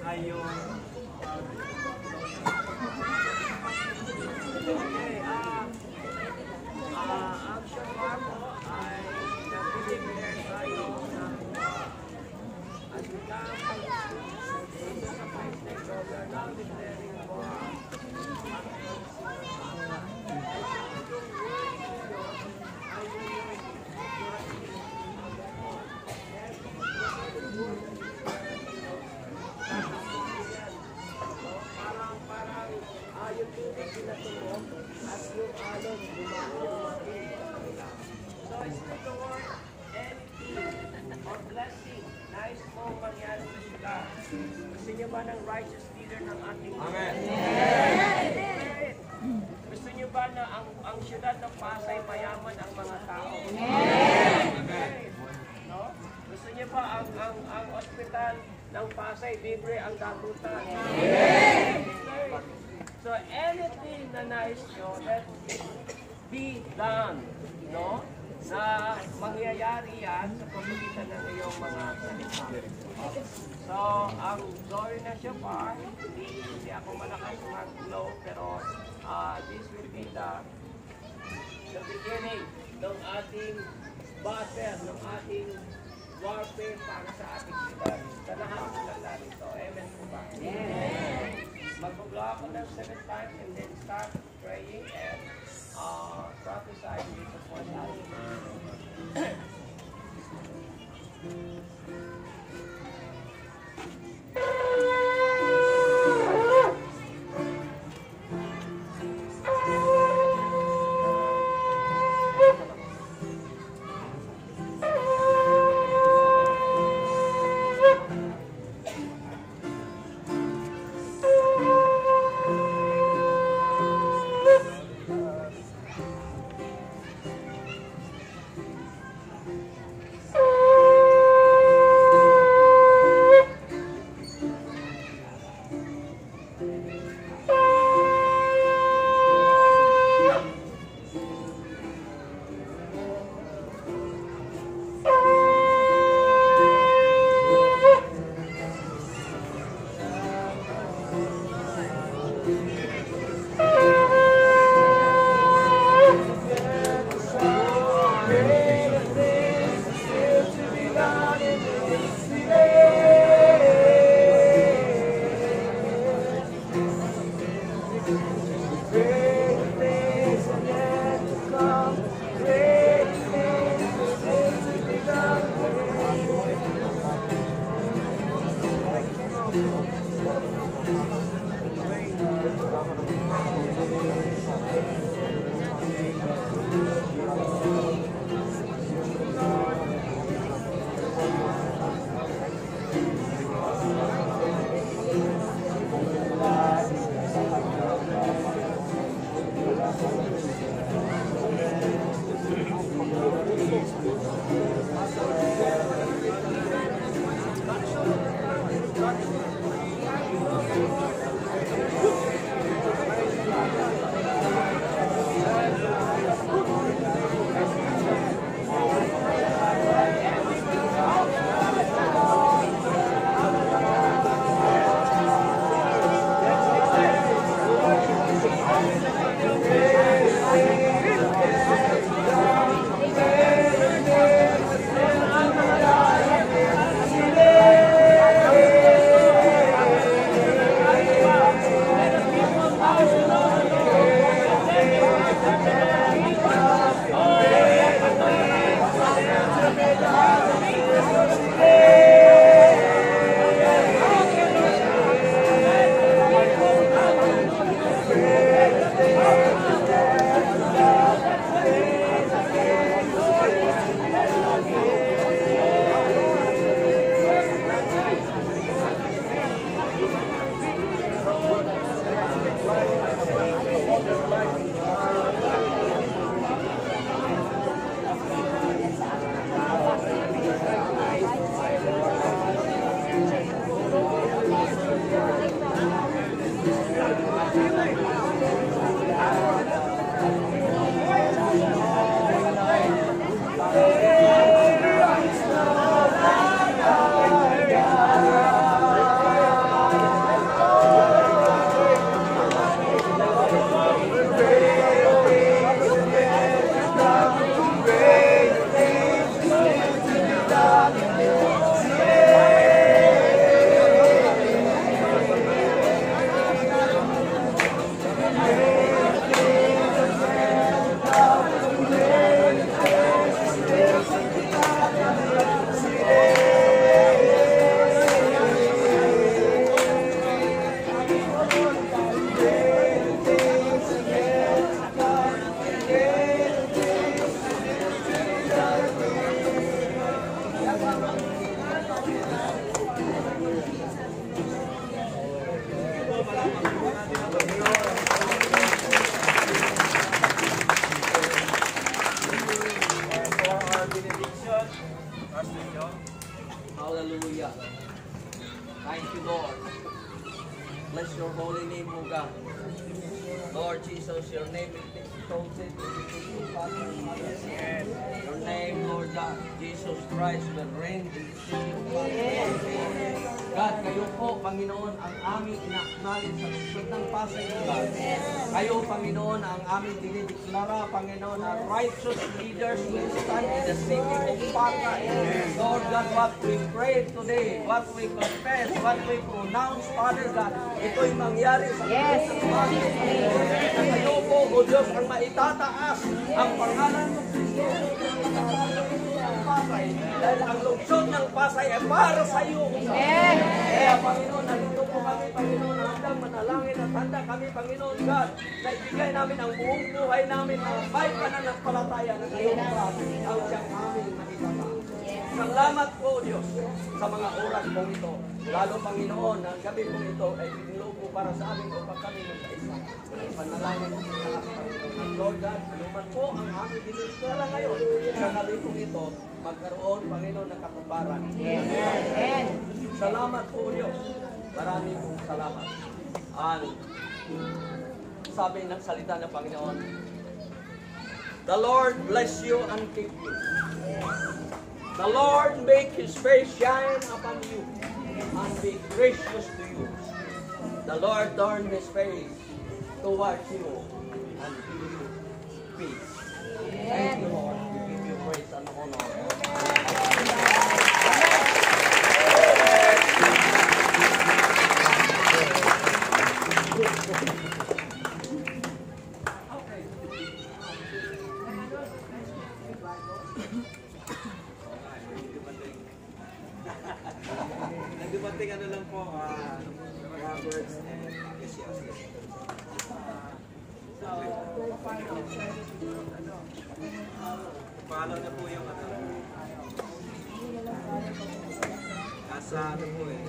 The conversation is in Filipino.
ay yung ang shofar po ay nag-deliver tayo ng as we come dito sa 5 days, so we are now declaring for yung tubig pinatulog at yung alon so it's not the word anything or blessing nice po mangyari sa sila. Gusto niyo ba ng righteous leader ng ating Amen? Amen. Gusto niyo ba na ang syudad ng Pasay mayaman ang mga tao? Amen. No? Gusto niyo ba ang ospital ng Pasay libre ang dagutan? Amen. So anything na nais nyo, let it be done, no? Na mangyayari yan sa pamamagitan ng iyong mga salita. So, ang glory na shofar, hindi ako malakas mag-blow, pero this will be the beginning ng ating battle, ng ating warfare para sa ating sila. Sa lahat ng lalito. Amen po ba? Amen. Mag-blow ako ng 7 times and then start praying and prophesy dito po sa ating. bless your holy name, O God. Lord Jesus, your name is exalted. Your name, Lord God, Jesus Christ will reign in the city of Pasay. God, kayo po, Panginoon, ang aming ina-acknowledge sa lungsod ng Pasay, God. Kayo, Panginoon, ang aming dinideklara, Panginoon, na righteous leaders will stand in the city of Pasay. Lord God, what we pray today, what we confess, what we pronounce, Father God, ito'y mangyari sa lungsod ng Pasay. Kayo po, O Diyos, ang maitataas ang pangalan ng Kristo ng Pasay. Dahil ang lungsod ng Pasay ay para sa iyo. Kaya, Panginoon, nandito po kami, Panginoon, handang manalangin at handa kami, Panginoon God, na ibigay namin ang buong buhay namin na may pananampalataya na kayo ang siyang aming maitataas. Salamat po, Diyos, sa mga oras po ito. Lalo, Panginoon, ang gabi po ito ay binulo po para sa amin upang kami magkaisa. Panalangin po sa Panginoon. Lord God, anuman po ang aming dinideklara ngayon. Sa gabi po ito, magkaroon, Panginoon, ng katuparan. Amen. Salamat po, Diyos. Maraming pong salamat. Sabi ng salita ng Panginoon, the Lord bless you and keep you. The Lord make His face shine upon you and be gracious to you. The Lord turn His face towards you and give you peace. Thank you, Lord. We give you praise and honor. Nagdumating ano lang po, mga words and Ecclesiastes. Follow na po yung ano. Nasa ano po eh.